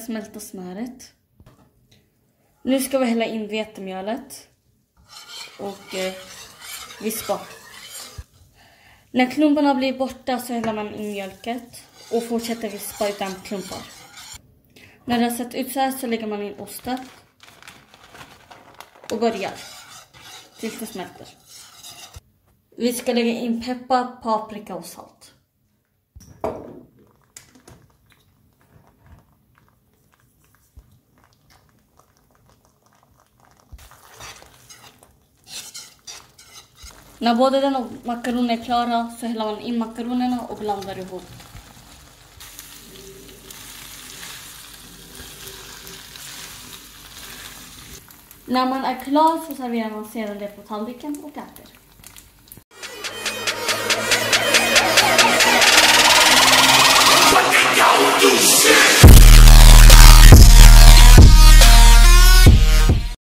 smälta smöret. Nu ska vi hälla in vetemjölet och vispa. När klumparna blir borta så häller man in mjölket och fortsätter vispa utan klumpar. När det har sett ut så här så lägger man in osten och börjar tills det smälter. Vi ska lägga in peppar, paprika och salt. När både den och makaronen är klara så häller man in makaronerna och blandar ihop. När man är klar så serverar man sedan det på tallriken och äter.